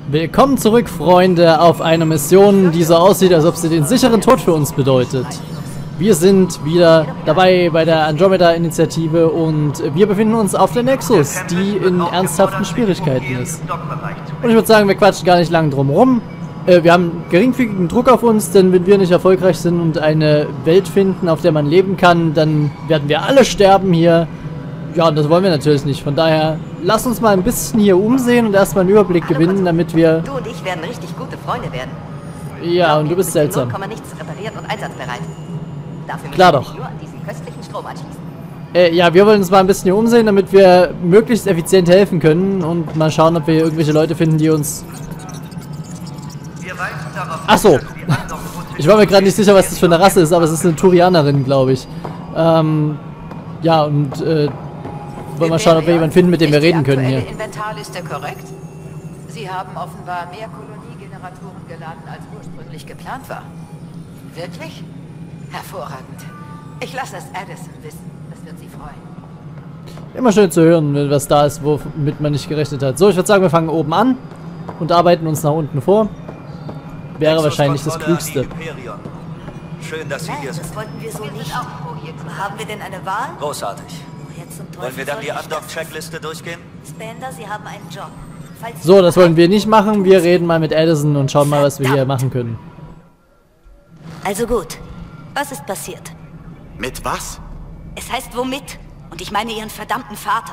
Willkommen zurück, Freunde, auf einer Mission, die so aussieht, als ob sie den sicheren Tod für uns bedeutet. Wir sind wieder dabei bei der Andromeda-Initiative und wir befinden uns auf der Nexus, die in ernsthaften Schwierigkeiten ist. Und ich würde sagen, wir quatschen gar nicht lange drum rum. Wir haben geringfügigen Druck auf uns, denn wenn wir nicht erfolgreich sind und eine Welt finden, auf der man leben kann, dann werden wir alle sterben hier. Ja, und das wollen wir natürlich nicht. Von daher, lass uns mal ein bisschen hier umsehen und erstmal einen Überblick gewinnen, damit wir... Du und ich werden richtig gute Freunde werden. Ja, und du bist seltsam. Nichts repariert und einsatzbereit. Dafür klar doch. Nur an diesen köstlichen Strom anschließen. Ja, wir wollen uns mal ein bisschen hier umsehen, damit wir möglichst effizient helfen können und mal schauen, ob wir hier irgendwelche Leute finden, die uns... Ach so. Ich war mir gerade nicht sicher, was das für eine Rasse ist, aber es ist eine Turianerin, glaube ich. Ja, und wollen wir schauen, ob wir jemanden finden, mit dem wir reden können hier. Inventarliste korrekt? Sie haben offenbar mehr Koloniegeneratoren geladen, als ursprünglich geplant war. Wirklich? Hervorragend. Ich lasse es Addison wissen. Das wird sie freuen. Immer schön zu hören, wenn was da ist, womit man nicht gerechnet hat. So, ich würde sagen, wir fangen oben an und arbeiten uns nach unten vor. Wäre wahrscheinlich das Klügste. Schön, dass Sie hier sind. Das wollten wir so nicht. Haben wir denn eine Wahl? Großartig. Wollen wir dann die Undock Undock-Checkliste durchgehen? Spender, Sie haben einen Job. So, das wollen wir nicht machen. Wir reden mal mit Addison und schauen mal, was wir hier machen können. Also gut. Was ist passiert? Mit was? Es heißt womit? Und ich meine Ihren verdammten Vater.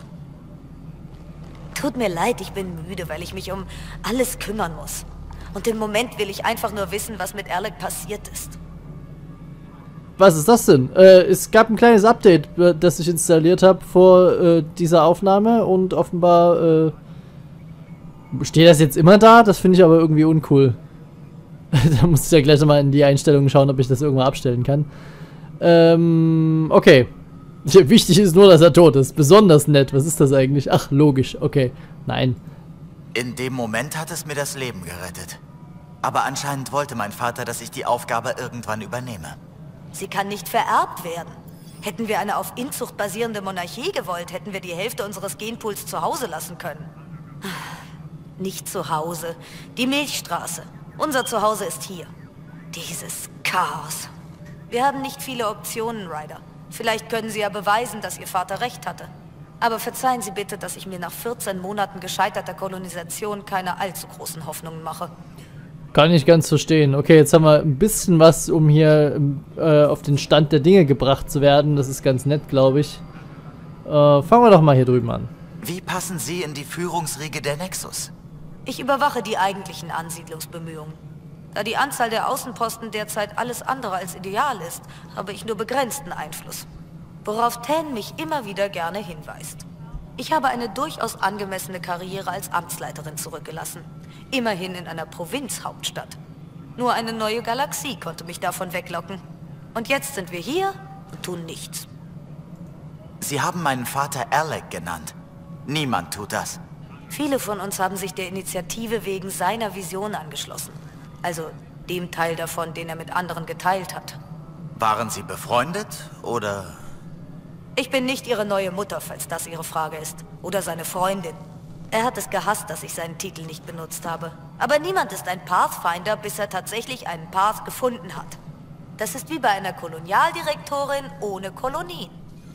Tut mir leid, ich bin müde, weil ich mich um alles kümmern muss. Und im Moment will ich einfach nur wissen, was mit Alec passiert ist. Was ist das denn? Es gab ein kleines Update, das ich installiert habe vor dieser Aufnahme und offenbar steht das jetzt immer da? Das finde ich aber irgendwie uncool. Da muss ich ja gleich mal in die Einstellungen schauen, ob ich das irgendwo abstellen kann. Okay. Wichtig ist nur, dass er tot ist. Besonders nett. Was ist das eigentlich? Ach, logisch. Okay. Nein. In dem Moment hat es mir das Leben gerettet. Aber anscheinend wollte mein Vater, dass ich die Aufgabe irgendwann übernehme. Sie kann nicht vererbt werden. Hätten wir eine auf Inzucht basierende Monarchie gewollt, hätten wir die Hälfte unseres Genpools zu Hause lassen können. Nicht zu Hause. Die Milchstraße. Unser Zuhause ist hier. Dieses Chaos. Wir haben nicht viele Optionen, Ryder. Vielleicht können Sie ja beweisen, dass Ihr Vater recht hatte. Aber verzeihen Sie bitte, dass ich mir nach 14 Monaten gescheiterter Kolonisation keine allzu großen Hoffnungen mache. Kann ich ganz verstehen. Okay, jetzt haben wir ein bisschen was, um hier auf den Stand der Dinge gebracht zu werden. Das ist ganz nett, glaube ich. Fangen wir doch mal hier drüben an. Wie passen Sie in die Führungsriege der Nexus? Ich überwache die eigentlichen Ansiedlungsbemühungen. Da die Anzahl der Außenposten derzeit alles andere als ideal ist, habe ich nur begrenzten Einfluss. Worauf Tan mich immer wieder gerne hinweist. Ich habe eine durchaus angemessene Karriere als Amtsleiterin zurückgelassen. Immerhin in einer Provinzhauptstadt. Nur eine neue Galaxie konnte mich davon weglocken. Und jetzt sind wir hier und tun nichts. Sie haben meinen Vater Alec genannt. Niemand tut das. Viele von uns haben sich der Initiative wegen seiner Vision angeschlossen. Also dem Teil davon, den er mit anderen geteilt hat. Waren Sie befreundet oder... Ich bin nicht Ihre neue Mutter, falls das Ihre Frage ist. Oder seine Freundin. Er hat es gehasst, dass ich seinen Titel nicht benutzt habe. Aber niemand ist ein Pathfinder, bis er tatsächlich einen Path gefunden hat. Das ist wie bei einer Kolonialdirektorin ohne Kolonien.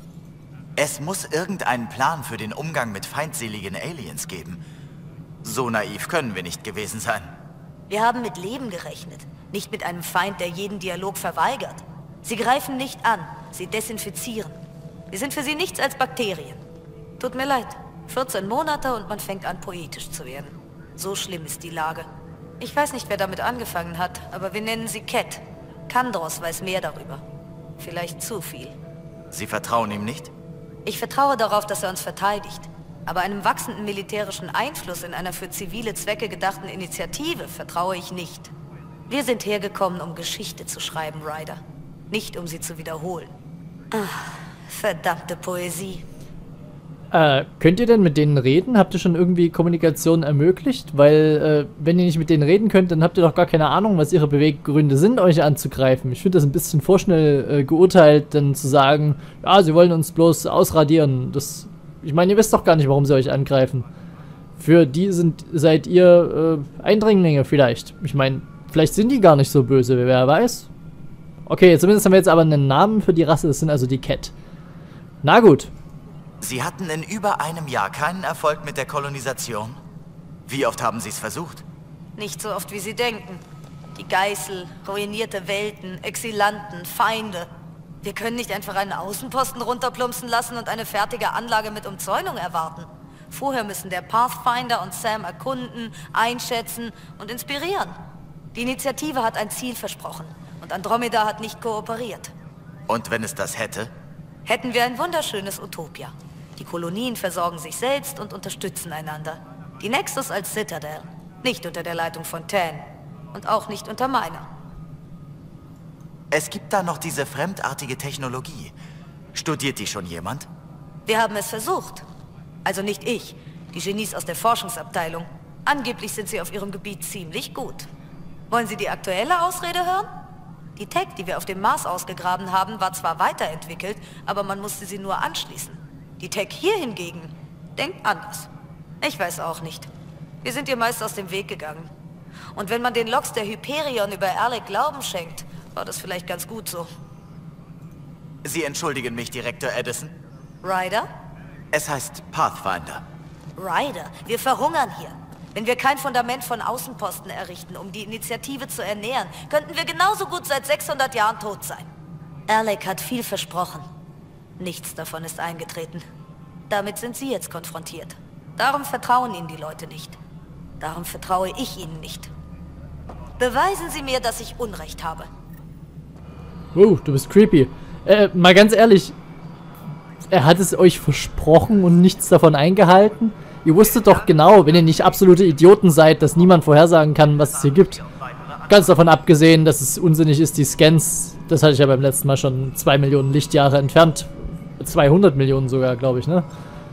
Es muss irgendeinen Plan für den Umgang mit feindseligen Aliens geben. So naiv können wir nicht gewesen sein. Wir haben mit Leben gerechnet, nicht mit einem Feind, der jeden Dialog verweigert. Sie greifen nicht an, sie desinfizieren. Wir sind für sie nichts als Bakterien. Tut mir leid. 14 Monate und man fängt an, poetisch zu werden. So schlimm ist die Lage. Ich weiß nicht, wer damit angefangen hat, aber wir nennen sie Cat. Kandros weiß mehr darüber. Vielleicht zu viel. Sie vertrauen ihm nicht? Ich vertraue darauf, dass er uns verteidigt. Aber einem wachsenden militärischen Einfluss in einer für zivile Zwecke gedachten Initiative vertraue ich nicht. Wir sind hergekommen, um Geschichte zu schreiben, Ryder. Nicht, um sie zu wiederholen. Ach, verdammte Poesie. Könnt ihr denn mit denen reden? Habt ihr schon irgendwie Kommunikation ermöglicht? Weil, wenn ihr nicht mit denen reden könnt, dann habt ihr doch gar keine Ahnung, was ihre Beweggründe sind, euch anzugreifen. Ich finde das ein bisschen vorschnell geurteilt, dann zu sagen, ja, sie wollen uns bloß ausradieren. Ich meine, ihr wisst doch gar nicht, warum sie euch angreifen. Für die seid ihr Eindringlinge vielleicht. Ich meine, vielleicht sind die gar nicht so böse, wer weiß. Okay, zumindest haben wir jetzt aber einen Namen für die Rasse, das sind also die Ket. Na gut. Sie hatten in über einem Jahr keinen Erfolg mit der Kolonisation? Wie oft haben Sie es versucht? Nicht so oft, wie Sie denken. Die Geißel, ruinierte Welten, Exilanten, Feinde. Wir können nicht einfach einen Außenposten runterplumpsen lassen und eine fertige Anlage mit Umzäunung erwarten. Vorher müssen der Pathfinder und Sam erkunden, einschätzen und inspirieren. Die Initiative hat ein Ziel versprochen und Andromeda hat nicht kooperiert. Und wenn es das hätte? Hätten wir ein wunderschönes Utopia. Die Kolonien versorgen sich selbst und unterstützen einander. Die Nexus als Citadel, nicht unter der Leitung von Tan und auch nicht unter meiner. Es gibt da noch diese fremdartige Technologie. Studiert die schon jemand? Wir haben es versucht. Also nicht ich, die Genies aus der Forschungsabteilung. Angeblich sind sie auf ihrem Gebiet ziemlich gut. Wollen Sie die aktuelle Ausrede hören? Die Tech, die wir auf dem Mars ausgegraben haben, war zwar weiterentwickelt, aber man musste sie nur anschließen. Die Tech hier hingegen denkt anders. Ich weiß auch nicht. Wir sind ihr meist aus dem Weg gegangen. Und wenn man den Logs der Hyperion über Alec Glauben schenkt, war das vielleicht ganz gut so. Sie entschuldigen mich, Direktor Edison. Ryder? Es heißt Pathfinder. Ryder, wir verhungern hier. Wenn wir kein Fundament von Außenposten errichten, um die Initiative zu ernähren, könnten wir genauso gut seit 600 Jahren tot sein. Alec hat viel versprochen. Nichts davon ist eingetreten. Damit sind Sie jetzt konfrontiert. Darum vertrauen Ihnen die Leute nicht. Darum vertraue ich Ihnen nicht. Beweisen Sie mir, dass ich Unrecht habe. Du bist creepy. Mal ganz ehrlich, er hat es euch versprochen und nichts davon eingehalten? Ihr wusstet doch genau, wenn ihr nicht absolute Idioten seid, dass niemand vorhersagen kann, was es hier gibt. Ganz davon abgesehen, dass es unsinnig ist, die Scans, das hatte ich ja beim letzten Mal schon 2 Millionen Lichtjahre entfernt, 200 Millionen sogar, glaube ich, ne?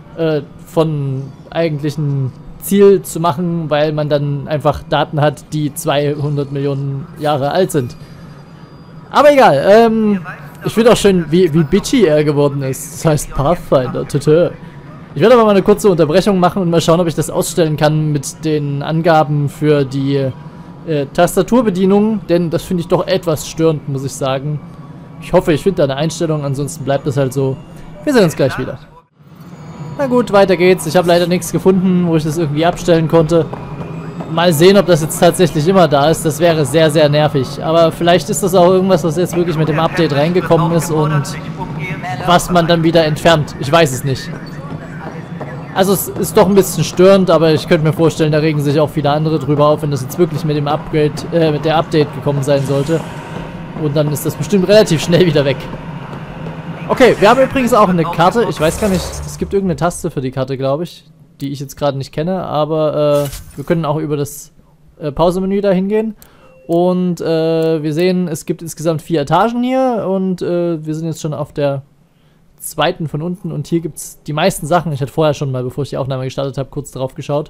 Von eigentlichen Ziel zu machen, weil man dann einfach Daten hat, die 200 Millionen Jahre alt sind. Aber egal, ich finde auch schön, wie bitchy er geworden ist. Das heißt Pathfinder, tütö. Ich werde aber mal eine kurze Unterbrechung machen und mal schauen, ob ich das ausstellen kann mit den Angaben für die Tastaturbedienung, denn das finde ich doch etwas störend, muss ich sagen. Ich hoffe, ich finde da eine Einstellung, ansonsten bleibt das halt so. Wir sehen uns gleich wieder. Na gut, weiter geht's. Ich habe leider nichts gefunden, wo ich das irgendwie abstellen konnte. Mal sehen, ob das jetzt tatsächlich immer da ist. Das wäre sehr, sehr nervig. Aber vielleicht ist das auch irgendwas, was jetzt wirklich mit dem Update reingekommen ist und was man dann wieder entfernt. Ich weiß es nicht. Also es ist doch ein bisschen störend, aber ich könnte mir vorstellen, da regen sich auch viele andere drüber auf, wenn das jetzt wirklich mit dem Upgrade, mit der Update gekommen sein sollte. Und dann ist das bestimmt relativ schnell wieder weg. Okay, wir haben übrigens auch eine Karte. Ich weiß gar nicht, es gibt irgendeine Taste für die Karte, glaube ich, die ich jetzt gerade nicht kenne, aber wir können auch über das Pause-Menü da hingehen. Und wir sehen, es gibt insgesamt 4 Etagen hier und wir sind jetzt schon auf der zweiten von unten und hier gibt es die meisten Sachen. Ich hatte vorher schon mal, bevor ich die Aufnahme gestartet habe, kurz drauf geschaut.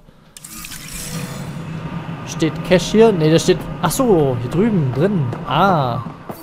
Steht Cash hier? Ne, der steht... Achso, hier drüben, drin. Ah.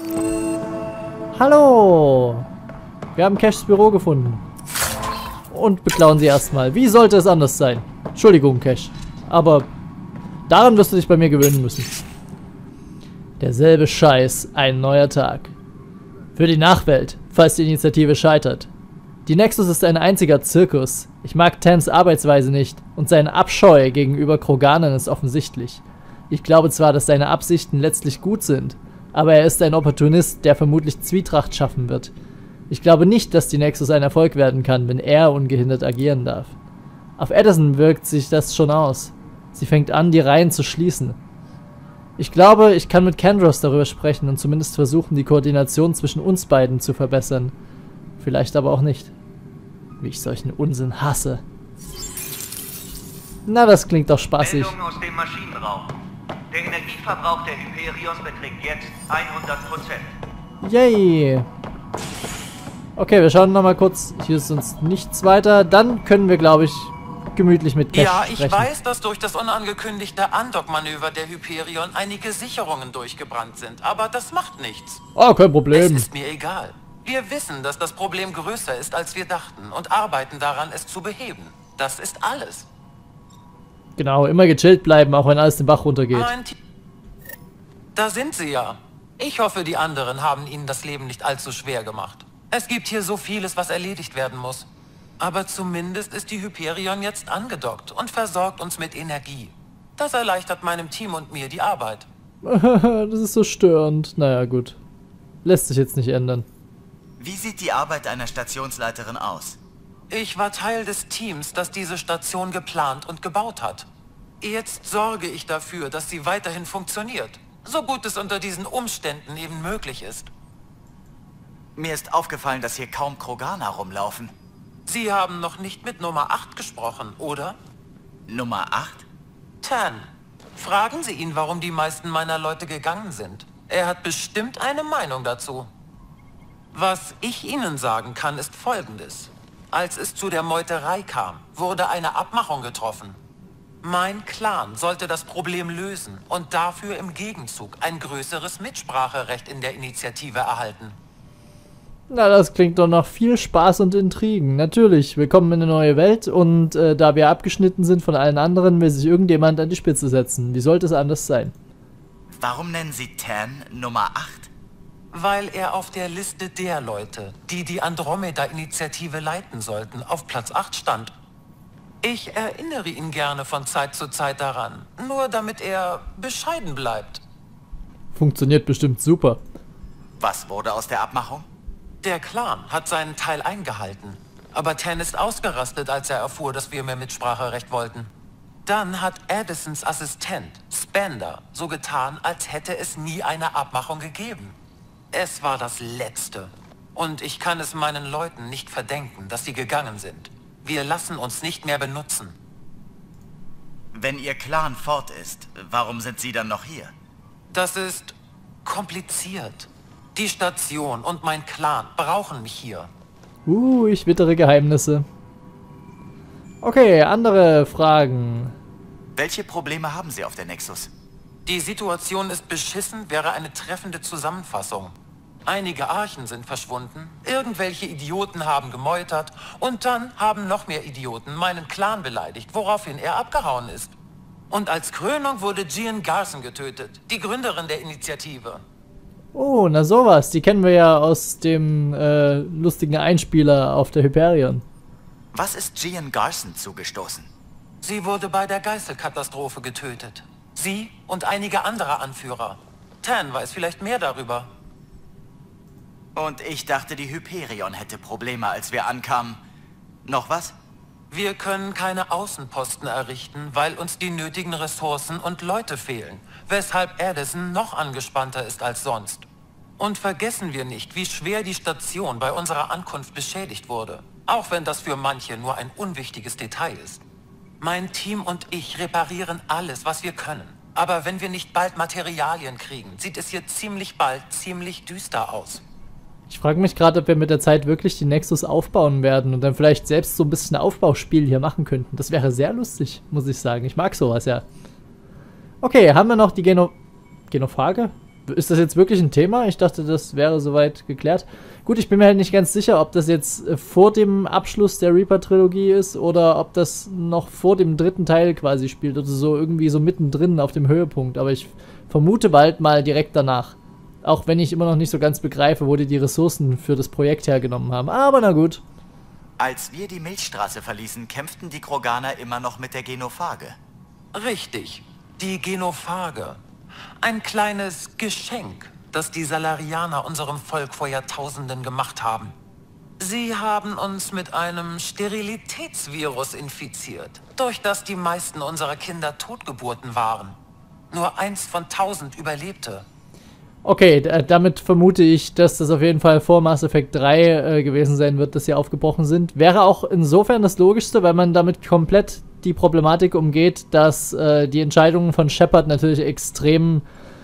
Hallo. Wir haben Cashs Büro gefunden. Und beklauen sie erstmal. Wie sollte es anders sein? Entschuldigung, Cash. Aber daran wirst du dich bei mir gewöhnen müssen. Derselbe Scheiß, ein neuer Tag. Für die Nachwelt, falls die Initiative scheitert. Die Nexus ist ein einziger Zirkus. Ich mag Tans Arbeitsweise nicht und sein Abscheu gegenüber Kroganern ist offensichtlich. Ich glaube zwar, dass seine Absichten letztlich gut sind, aber er ist ein Opportunist, der vermutlich Zwietracht schaffen wird. Ich glaube nicht, dass die Nexus ein Erfolg werden kann, wenn er ungehindert agieren darf. Auf Edison wirkt sich das schon aus. Sie fängt an, die Reihen zu schließen. Ich glaube, ich kann mit Kandros darüber sprechen und zumindest versuchen, die Koordination zwischen uns beiden zu verbessern. Vielleicht aber auch nicht. Wie ich solchen Unsinn hasse. Na, das klingt doch spaßig. Meldung aus dem Maschinenraum. Der Energieverbrauch der Hyperions beträgt jetzt 100%. Yay! Okay, wir schauen nochmal kurz. Hier ist uns nichts weiter. Dann können wir, glaube ich, gemütlich mit Cash sprechen. Ja, ich weiß, dass durch das unangekündigte Andock-Manöver der Hyperion einige Sicherungen durchgebrannt sind, aber das macht nichts. Oh, kein Problem. Es ist mir egal. Wir wissen, dass das Problem größer ist, als wir dachten und arbeiten daran, es zu beheben. Das ist alles. Genau, immer gechillt bleiben, auch wenn alles den Bach runtergeht. Da sind sie ja. Ich hoffe, die anderen haben ihnen das Leben nicht allzu schwer gemacht. Es gibt hier so vieles, was erledigt werden muss. Aber zumindest ist die Hyperion jetzt angedockt und versorgt uns mit Energie. Das erleichtert meinem Team und mir die Arbeit. Das ist so störend. Naja, gut. Lässt sich jetzt nicht ändern. Wie sieht die Arbeit einer Stationsleiterin aus? Ich war Teil des Teams, das diese Station geplant und gebaut hat. Jetzt sorge ich dafür, dass sie weiterhin funktioniert. So gut es unter diesen Umständen eben möglich ist. Mir ist aufgefallen, dass hier kaum Kroganer rumlaufen. Sie haben noch nicht mit Nummer 8 gesprochen, oder? Nummer 8? Tan. Fragen Sie ihn, warum die meisten meiner Leute gegangen sind. Er hat bestimmt eine Meinung dazu. Was ich Ihnen sagen kann, ist Folgendes. Als es zu der Meuterei kam, wurde eine Abmachung getroffen. Mein Clan sollte das Problem lösen und dafür im Gegenzug ein größeres Mitspracherecht in der Initiative erhalten. Na, das klingt doch nach viel Spaß und Intrigen. Natürlich, willkommen in eine neue Welt und da wir abgeschnitten sind von allen anderen, will sich irgendjemand an die Spitze setzen. Wie sollte es anders sein? Warum nennen Sie Tan Nummer 8? Weil er auf der Liste der Leute, die die Andromeda-Initiative leiten sollten, auf Platz 8 stand. Ich erinnere ihn gerne von Zeit zu Zeit daran, nur damit er bescheiden bleibt. Funktioniert bestimmt super. Was wurde aus der Abmachung? Der Clan hat seinen Teil eingehalten, aber Tan ist ausgerastet, als er erfuhr, dass wir mehr Mitspracherecht wollten. Dann hat Addisons Assistent, Spender, so getan, als hätte es nie eine Abmachung gegeben. Es war das Letzte. Und ich kann es meinen Leuten nicht verdenken, dass sie gegangen sind. Wir lassen uns nicht mehr benutzen. Wenn Ihr Clan fort ist, warum sind Sie dann noch hier? Das ist kompliziert. Die Station und mein Clan brauchen mich hier. Ich wittere Geheimnisse. Okay, andere Fragen. Welche Probleme haben Sie auf der Nexus? Die Situation ist beschissen, wäre eine treffende Zusammenfassung. Einige Archen sind verschwunden, irgendwelche Idioten haben gemeutert und dann haben noch mehr Idioten meinen Clan beleidigt, woraufhin er abgehauen ist. Und als Krönung wurde Gian Garson getötet, die Gründerin der Initiative. Oh, na sowas. Die kennen wir ja aus dem lustigen Einspieler auf der Hyperion. Was ist Gian Garson zugestoßen? Sie wurde bei der Geißelkatastrophe getötet. Sie und einige andere Anführer. Tan weiß vielleicht mehr darüber. Und ich dachte, die Hyperion hätte Probleme, als wir ankamen. Noch was? Wir können keine Außenposten errichten, weil uns die nötigen Ressourcen und Leute fehlen, weshalb Addison noch angespannter ist als sonst. Und vergessen wir nicht, wie schwer die Station bei unserer Ankunft beschädigt wurde, auch wenn das für manche nur ein unwichtiges Detail ist. Mein Team und ich reparieren alles, was wir können. Aber wenn wir nicht bald Materialien kriegen, sieht es hier ziemlich bald ziemlich düster aus. Ich frage mich gerade, ob wir mit der Zeit wirklich die Nexus aufbauen werden und dann vielleicht selbst so ein bisschen Aufbauspiel hier machen könnten. Das wäre sehr lustig, muss ich sagen. Ich mag sowas, ja. Okay, haben wir noch die Genophage? Ist das jetzt wirklich ein Thema? Ich dachte, das wäre soweit geklärt. Gut, ich bin mir halt nicht ganz sicher, ob das jetzt vor dem Abschluss der Reaper-Trilogie ist oder ob das noch vor dem dritten Teil quasi spielt oder so irgendwie so mittendrin auf dem Höhepunkt. Aber ich vermute bald mal direkt danach. Auch wenn ich immer noch nicht so ganz begreife, wo die Ressourcen für das Projekt hergenommen haben. Aber na gut. Als wir die Milchstraße verließen, kämpften die Kroganer immer noch mit der Genophage. Richtig, die Genophage. Ein kleines Geschenk, das die Salarianer unserem Volk vor Jahrtausenden gemacht haben. Sie haben uns mit einem Sterilitätsvirus infiziert, durch das die meisten unserer Kinder Totgeburten waren. Nur 1 von 1000 überlebte. Okay, damit vermute ich, dass das auf jeden Fall vor Mass Effect 3 gewesen sein wird, dass sie aufgebrochen sind. Wäre auch insofern das Logischste, weil man damit komplett die Problematik umgeht, dass die Entscheidungen von Shepard natürlich extrem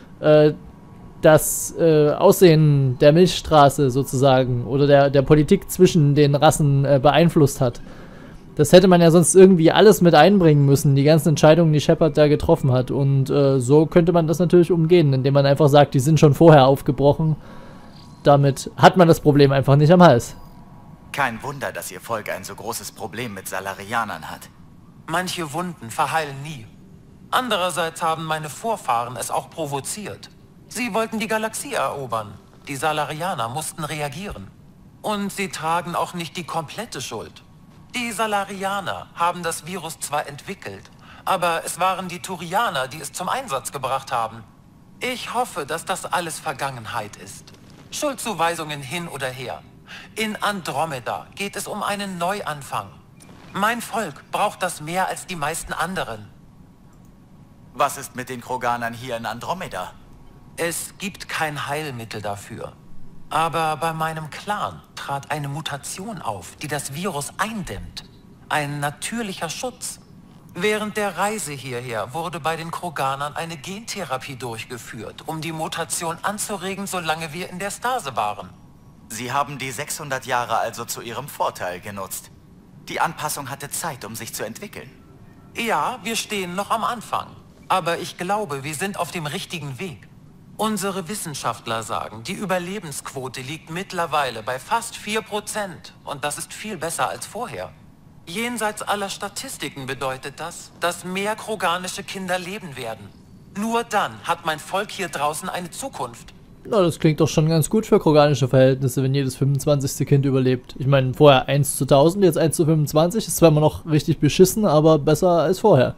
das Aussehen der Milchstraße sozusagen oder der Politik zwischen den Rassen beeinflusst hat. Das hätte man ja sonst irgendwie alles mit einbringen müssen, die ganzen Entscheidungen, die Shepard da getroffen hat. Und so könnte man das natürlich umgehen, indem man einfach sagt, die sind schon vorher aufgebrochen. Damit hat man das Problem einfach nicht am Hals. Kein Wunder, dass Ihr Volk ein so großes Problem mit Salarianern hat. Manche Wunden verheilen nie. Andererseits haben meine Vorfahren es auch provoziert. Sie wollten die Galaxie erobern. Die Salarianer mussten reagieren. Und sie tragen auch nicht die komplette Schuld. Die Salarianer haben das Virus zwar entwickelt, aber es waren die Turianer, die es zum Einsatz gebracht haben. Ich hoffe, dass das alles Vergangenheit ist. Schuldzuweisungen hin oder her. In Andromeda geht es um einen Neuanfang. Mein Volk braucht das mehr als die meisten anderen. Was ist mit den Kroganern hier in Andromeda? Es gibt kein Heilmittel dafür. Aber bei meinem Clan trat eine Mutation auf, die das Virus eindämmt. Ein natürlicher Schutz. Während der Reise hierher wurde bei den Kroganern eine Gentherapie durchgeführt, um die Mutation anzuregen, solange wir in der Stase waren. Sie haben die 600 Jahre also zu ihrem Vorteil genutzt. Die Anpassung hatte Zeit, um sich zu entwickeln. Ja, wir stehen noch am Anfang. Aber ich glaube, wir sind auf dem richtigen Weg. Unsere Wissenschaftler sagen, die Überlebensquote liegt mittlerweile bei fast 4%. Und das ist viel besser als vorher. Jenseits aller Statistiken bedeutet das, dass mehr kroganische Kinder leben werden. Nur dann hat mein Volk hier draußen eine Zukunft. Na, das klingt doch schon ganz gut für kroganische Verhältnisse, wenn jedes 25. Kind überlebt. Ich meine, vorher 1 zu 1000, jetzt 1 zu 25. Ist zwar immer noch richtig beschissen, aber besser als vorher.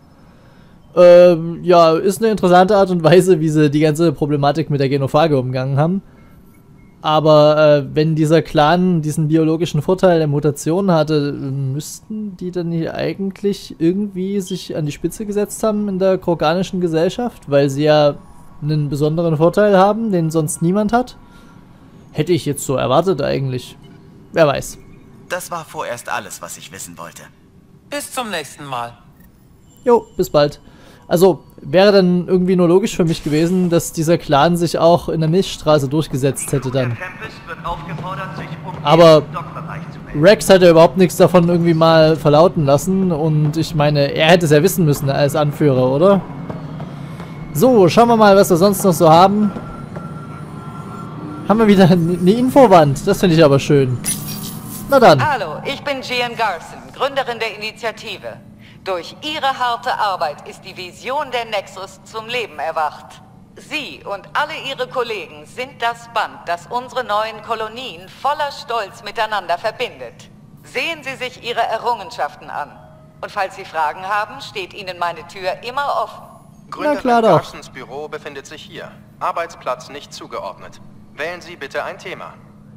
Ja, ist eine interessante Art und Weise, wie sie die ganze Problematik mit der Genophage umgangen haben. Aber wenn dieser Clan diesen biologischen Vorteil der Mutation hatte, müssten die dann nicht eigentlich irgendwie sich an die Spitze gesetzt haben in der kroganischen Gesellschaft? Weil sie ja einen besonderen Vorteil haben, den sonst niemand hat? Hätte ich jetzt so erwartet eigentlich. Wer weiß. Das war vorerst alles, was ich wissen wollte. Bis zum nächsten Mal. Jo, bis bald. Also, wäre dann irgendwie nur logisch für mich gewesen, dass dieser Clan sich auch in der Milchstraße durchgesetzt hätte dann. Aber Rex hat ja überhaupt nichts davon irgendwie mal verlauten lassen und ich meine, er hätte es ja wissen müssen als Anführer, oder? So, schauen wir mal, was wir sonst noch so haben. Haben wir wieder eine Infowand, das finde ich aber schön. Na dann. Hallo, ich bin Gian Garson, Gründerin der Initiative. Durch Ihre harte Arbeit ist die Vision der Nexus zum Leben erwacht. Sie und alle Ihre Kollegen sind das Band, das unsere neuen Kolonien voller Stolz miteinander verbindet. Sehen Sie sich Ihre Errungenschaften an. Und falls Sie Fragen haben, steht Ihnen meine Tür immer offen. Gründerin Garsons Büro befindet sich hier. Arbeitsplatz nicht zugeordnet. Wählen Sie bitte ein Thema.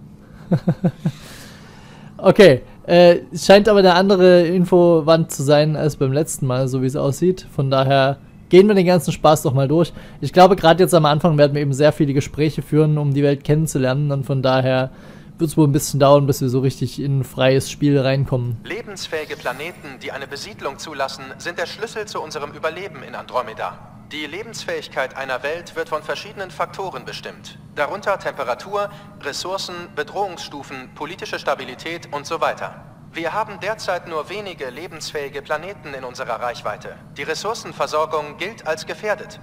Okay, es scheint aber eine andere Infowand zu sein als beim letzten Mal, so wie es aussieht. Von daher gehen wir den ganzen Spaß doch mal durch. Ich glaube, gerade jetzt am Anfang werden wir eben sehr viele Gespräche führen, um die Welt kennenzulernen. Und von daher wird es wohl ein bisschen dauern, bis wir so richtig in ein freies Spiel reinkommen. Lebensfähige Planeten, die eine Besiedlung zulassen, sind der Schlüssel zu unserem Überleben in Andromeda. Die Lebensfähigkeit einer Welt wird von verschiedenen Faktoren bestimmt. Darunter Temperatur, Ressourcen, Bedrohungsstufen, politische Stabilität und so weiter. Wir haben derzeit nur wenige lebensfähige Planeten in unserer Reichweite. Die Ressourcenversorgung gilt als gefährdet.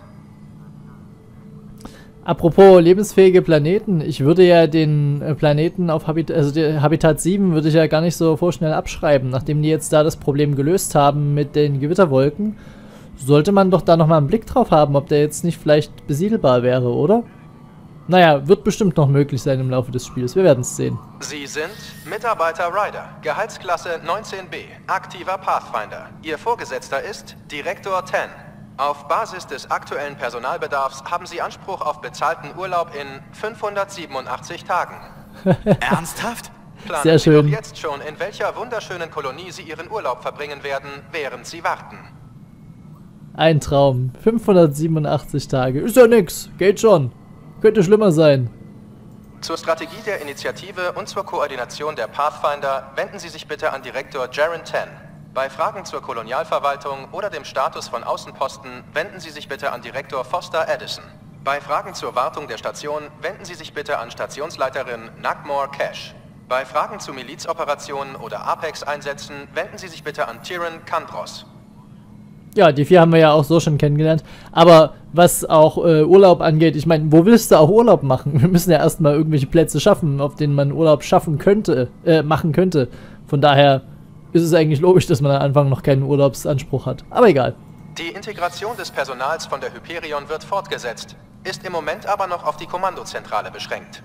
Apropos lebensfähige Planeten, ich würde ja den Planeten auf Habitat 7 würde ich ja gar nicht so vorschnell abschreiben. Nachdem die jetzt da das Problem gelöst haben mit den Gewitterwolken, sollte man doch da nochmal einen Blick drauf haben, ob der jetzt nicht vielleicht besiedelbar wäre, oder? Naja, wird bestimmt noch möglich sein im Laufe des Spiels, wir werden es sehen. Sie sind Mitarbeiter Ryder, Gehaltsklasse 19b, aktiver Pathfinder. Ihr Vorgesetzter ist Direktor 10. Auf Basis des aktuellen Personalbedarfs haben Sie Anspruch auf bezahlten Urlaub in 587 Tagen. Ernsthaft? Planen Sehr schön. Sie doch jetzt schon, in welcher wunderschönen Kolonie Sie Ihren Urlaub verbringen werden, während Sie warten. Ein Traum. 587 Tage. Ist ja nix. Geht schon. Könnte schlimmer sein. Zur Strategie der Initiative und zur Koordination der Pathfinder wenden Sie sich bitte an Direktor Jaren 10. Bei Fragen zur Kolonialverwaltung oder dem Status von Außenposten wenden Sie sich bitte an Direktor Foster Addison. Bei Fragen zur Wartung der Station wenden Sie sich bitte an Stationsleiterin Nagmore Cash. Bei Fragen zu Milizoperationen oder Apex-Einsätzen wenden Sie sich bitte an Tyrann Kandros. Ja, die 4 haben wir ja auch so schon kennengelernt. Aber was auch Urlaub angeht, ich meine, wo willst du auch Urlaub machen? Wir müssen ja erstmal irgendwelche Plätze schaffen, auf denen man Urlaub machen könnte. Von daher ist es eigentlich logisch, dass man am Anfang noch keinen Urlaubsanspruch hat. Aber egal. Die Integration des Personals von der Hyperion wird fortgesetzt, ist im Moment aber noch auf die Kommandozentrale beschränkt.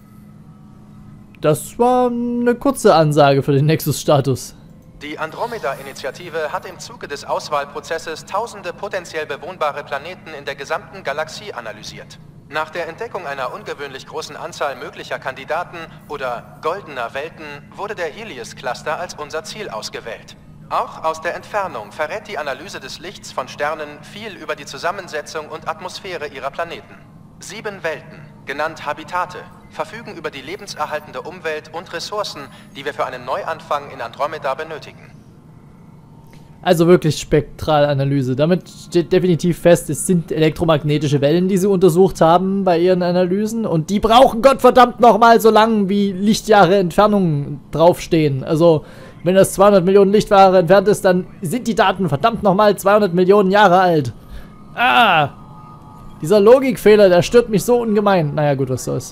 Das war eine kurze Ansage für den Nexus-Status. Die Andromeda-Initiative hat im Zuge des Auswahlprozesses tausende potenziell bewohnbare Planeten in der gesamten Galaxie analysiert. Nach der Entdeckung einer ungewöhnlich großen Anzahl möglicher Kandidaten oder goldener Welten wurde der Helios-Cluster als unser Ziel ausgewählt. Auch aus der Entfernung verrät die Analyse des Lichts von Sternen viel über die Zusammensetzung und Atmosphäre ihrer Planeten. 7 Welten, genannt Habitate, verfügen über die lebenserhaltende Umwelt und Ressourcen, die wir für einen Neuanfang in Andromeda benötigen. Also wirklich Spektralanalyse. Damit steht definitiv fest, es sind elektromagnetische Wellen, die sie untersucht haben bei ihren Analysen. Und die brauchen Gottverdammt nochmal so lang, wie Lichtjahre Entfernung draufstehen. Also, wenn das 200 Millionen Lichtjahre entfernt ist, dann sind die Daten verdammt nochmal 200 Millionen Jahre alt. Ah! Dieser Logikfehler, der stört mich so ungemein. Naja, gut, was soll's.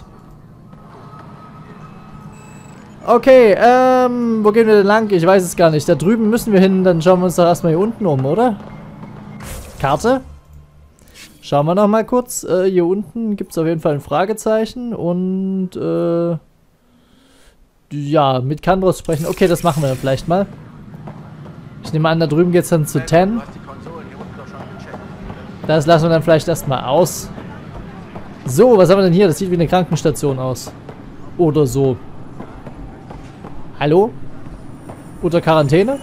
Okay, wo gehen wir denn lang? Ich weiß es gar nicht. Da drüben müssen wir hin, dann schauen wir uns doch erstmal hier unten um, oder? Karte? Schauen wir noch mal kurz. Hier unten gibt es auf jeden Fall ein Fragezeichen und, ja, mit Kandros sprechen. Okay, das machen wir dann vielleicht mal. Ich nehme an, da drüben geht es dann zu 10. Das lassen wir dann vielleicht erstmal aus. So, was haben wir denn hier? Das sieht wie eine Krankenstation aus. Oder so. Hallo? Unter Quarantäne?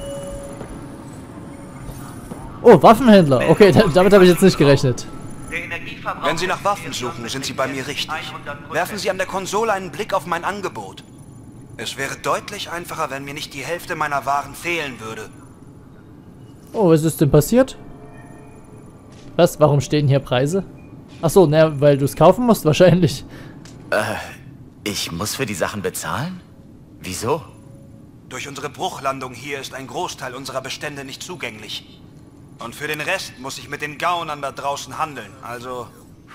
Oh, Waffenhändler. Okay, damit habe ich jetzt nicht gerechnet. Wenn Sie nach Waffen suchen, sind Sie bei mir richtig. Werfen Sie an der Konsole einen Blick auf mein Angebot. Es wäre deutlich einfacher, wenn mir nicht die Hälfte meiner Waren fehlen würde. Oh, was ist denn passiert? Was? Warum stehen hier Preise? Achso, naja, weil du es kaufen musst wahrscheinlich. Ich muss für die Sachen bezahlen? Wieso? Durch unsere Bruchlandung hier ist ein Großteil unserer Bestände nicht zugänglich. Und für den Rest muss ich mit den Gaunern da draußen handeln, also...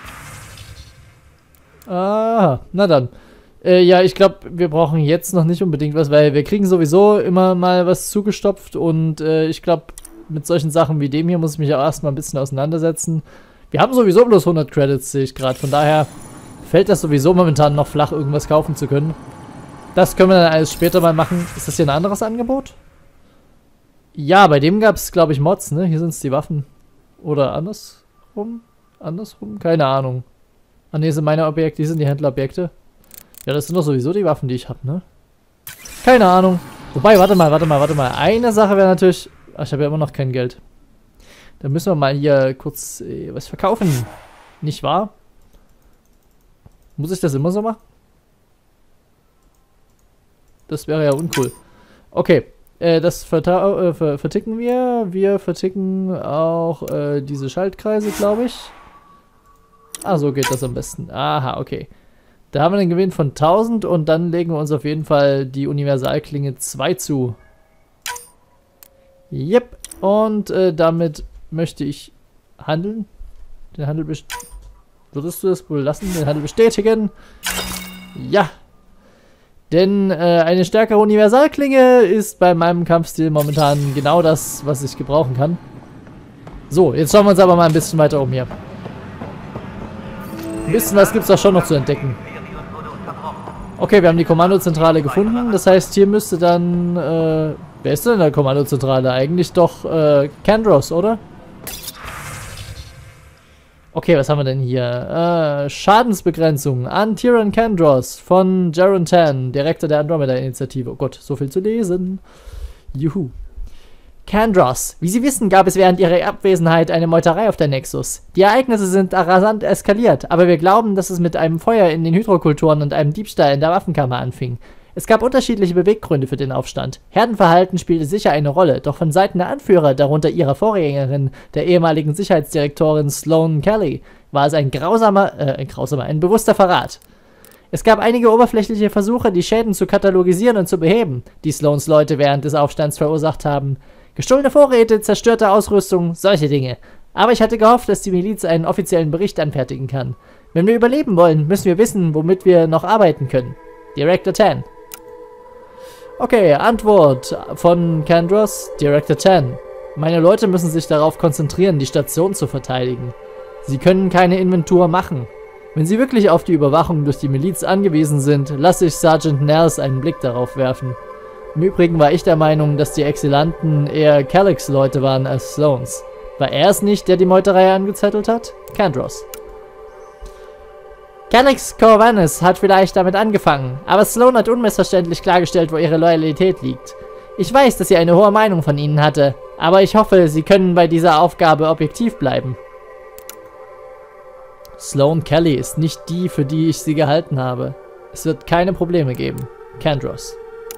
Ah, na dann. Ja, ich glaube, wir brauchen jetzt noch nicht unbedingt was, weil wir kriegen sowieso immer mal was zugestopft und ich glaube, mit solchen Sachen wie dem hier muss ich mich auch erstmal ein bisschen auseinandersetzen. Wir haben sowieso bloß 100 Credits, sehe ich gerade. Von daher fällt das sowieso momentan noch flach, irgendwas kaufen zu können. Das können wir dann alles später mal machen. Ist das hier ein anderes Angebot? Ja, bei dem gab es, glaube ich, Mods, ne? Hier sind es die Waffen. Oder andersrum? Andersrum? Keine Ahnung. Ah, ne, sind meine Objekte, die sind die Händlerobjekte. Ja, das sind doch sowieso die Waffen, die ich habe, ne? Keine Ahnung. Wobei, warte mal. Eine Sache wäre natürlich... Ach, ich habe ja immer noch kein Geld. Dann müssen wir mal hier kurz was verkaufen. Nicht wahr? Muss ich das immer so machen? Das wäre ja uncool. Okay, das verticken wir. Wir verticken auch diese Schaltkreise, glaube ich. Ah, so geht das am besten. Aha, okay. Da haben wir den Gewinn von 1000 und dann legen wir uns auf jeden Fall die Universalklinge 2 zu. Yep. Und damit möchte ich handeln. Den Handel würdest du das wohl lassen? Den Handel bestätigen? Ja. Denn eine stärkere Universalklinge ist bei meinem Kampfstil momentan genau das, was ich gebrauchen kann. So, jetzt schauen wir uns aber mal ein bisschen weiter um hier. Ein bisschen was gibt es da schon noch zu entdecken. Okay, wir haben die Kommandozentrale gefunden. Das heißt, hier müsste dann... wer ist denn in der Kommandozentrale? Eigentlich doch Kandros, oder? Okay, was haben wir denn hier? Schadensbegrenzung an Tyrann Kandros von Jarun Tan, Direktor der Andromeda-Initiative. Oh Gott, so viel zu lesen. Juhu. Kandros. Wie Sie wissen, gab es während Ihrer Abwesenheit eine Meuterei auf der Nexus. Die Ereignisse sind rasant eskaliert, aber wir glauben, dass es mit einem Feuer in den Hydrokulturen und einem Diebstahl in der Waffenkammer anfing. Es gab unterschiedliche Beweggründe für den Aufstand. Herdenverhalten spielte sicher eine Rolle, doch von Seiten der Anführer, darunter ihrer Vorgängerin, der ehemaligen Sicherheitsdirektorin Sloan Kelly, war es ein bewusster Verrat. Es gab einige oberflächliche Versuche, die Schäden zu katalogisieren und zu beheben, die Sloans Leute während des Aufstands verursacht haben. Gestohlene Vorräte, zerstörte Ausrüstung, solche Dinge. Aber ich hatte gehofft, dass die Miliz einen offiziellen Bericht anfertigen kann. Wenn wir überleben wollen, müssen wir wissen, womit wir noch arbeiten können. Director Tan. Okay, Antwort von Kandros, Director 10. Meine Leute müssen sich darauf konzentrieren, die Station zu verteidigen. Sie können keine Inventur machen. Wenn sie wirklich auf die Überwachung durch die Miliz angewiesen sind, lasse ich Sergeant Nels einen Blick darauf werfen. Im Übrigen war ich der Meinung, dass die Exilanten eher Calix Leute waren als Sloans. War er es nicht, der die Meuterei angezettelt hat? Kandros. Calix Corvinus hat vielleicht damit angefangen, aber Sloan hat unmissverständlich klargestellt, wo ihre Loyalität liegt. Ich weiß, dass sie eine hohe Meinung von ihnen hatte, aber ich hoffe, sie können bei dieser Aufgabe objektiv bleiben. Sloan Kelly ist nicht die, für die ich sie gehalten habe. Es wird keine Probleme geben. Kandros.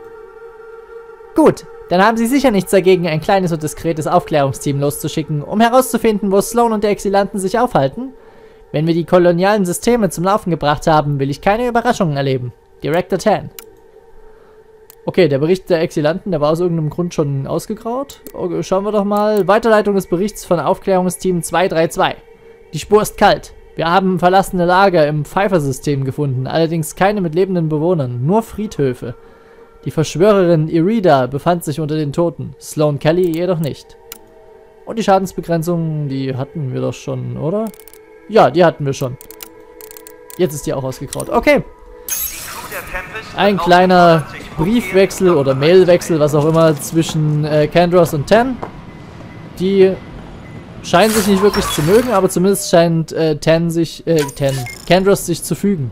Gut, dann haben sie sicher nichts dagegen, ein kleines und diskretes Aufklärungsteam loszuschicken, um herauszufinden, wo Sloan und die Exilanten sich aufhalten. Wenn wir die kolonialen Systeme zum Laufen gebracht haben, will ich keine Überraschungen erleben. Director 10. Okay, der Bericht der Exilanten, der war aus irgendeinem Grund schon ausgegraut. Okay, schauen wir doch mal. Weiterleitung des Berichts von Aufklärungsteam 232. Die Spur ist kalt. Wir haben verlassene Lager im Pfeiffer-System gefunden, allerdings keine mit lebenden Bewohnern, nur Friedhöfe. Die Verschwörerin Irida befand sich unter den Toten, Sloan Kelly jedoch nicht. Und die Schadensbegrenzung, die hatten wir doch schon, oder? Ja, die hatten wir schon. Jetzt ist die auch ausgegraut. Okay. Ein kleiner Briefwechsel oder Mailwechsel, was auch immer, zwischen Kandros und Ten. Die scheinen sich nicht wirklich zu mögen, aber zumindest scheint Kandros sich zu fügen.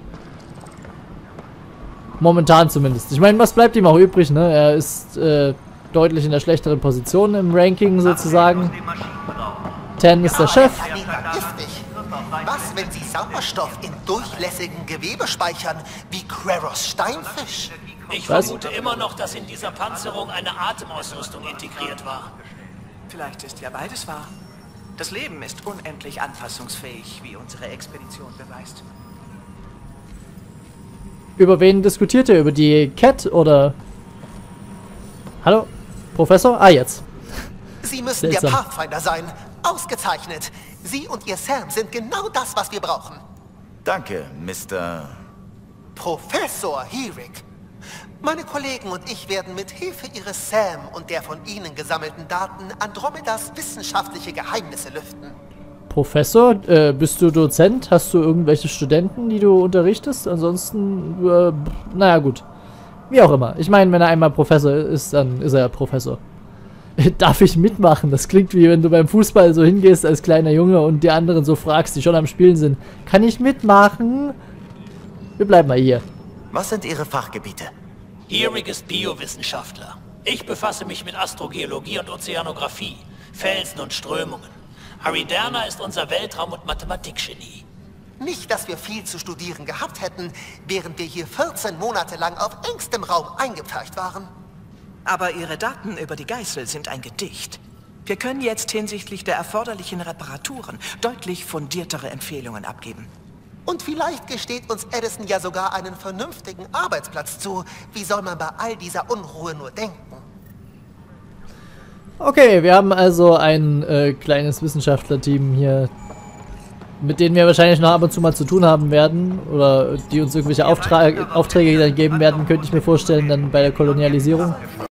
Momentan zumindest. Ich meine, was bleibt ihm auch übrig, ne? Er ist deutlich in der schlechteren Position im Ranking sozusagen. Ten ist der Chef. Was, wenn sie Sauerstoff in durchlässigen Gewebe speichern, wie Kraros Steinfisch? Ich vermute immer noch, dass in dieser Panzerung eine Atemausrüstung integriert war. Vielleicht ist ja beides wahr. Das Leben ist unendlich anpassungsfähig, wie unsere Expedition beweist. Über wen diskutiert ihr? Über die Cat oder... Hallo? Professor? Ah, jetzt. Sie müssen der Pathfinder sein. Ausgezeichnet. Sie und Ihr Sam sind genau das, was wir brauchen. Danke, Mr. Professor Heerick. Meine Kollegen und ich werden mit Hilfe Ihres Sam und der von Ihnen gesammelten Daten Andromedas wissenschaftliche Geheimnisse lüften. Professor? Bist du Dozent? Hast du irgendwelche Studenten, die du unterrichtest? Ansonsten, naja gut. Wie auch immer. Ich meine, wenn er einmal Professor ist, dann ist er Professor. Darf ich mitmachen? Das klingt wie wenn du beim Fußball so hingehst als kleiner Junge und die anderen so fragst, die schon am Spielen sind. Kann ich mitmachen? Wir bleiben mal hier. Was sind Ihre Fachgebiete? Heerick ist Biowissenschaftler. Ich befasse mich mit Astrogeologie und Ozeanographie, Felsen und Strömungen. Ariderna ist unser Weltraum- und Mathematikgenie. Nicht, dass wir viel zu studieren gehabt hätten, während wir hier 14 Monate lang auf engstem Raum eingepfercht waren. Aber Ihre Daten über die Geißel sind ein Gedicht. Wir können jetzt hinsichtlich der erforderlichen Reparaturen deutlich fundiertere Empfehlungen abgeben. Und vielleicht gesteht uns Edison ja sogar einen vernünftigen Arbeitsplatz zu. Wie soll man bei all dieser Unruhe nur denken? Okay, wir haben also ein kleines Wissenschaftlerteam hier, mit denen wir wahrscheinlich noch ab und zu mal zu tun haben werden. Oder die uns irgendwelche Aufträge dann geben werden, könnte ich mir vorstellen, dann bei der Kolonialisierung.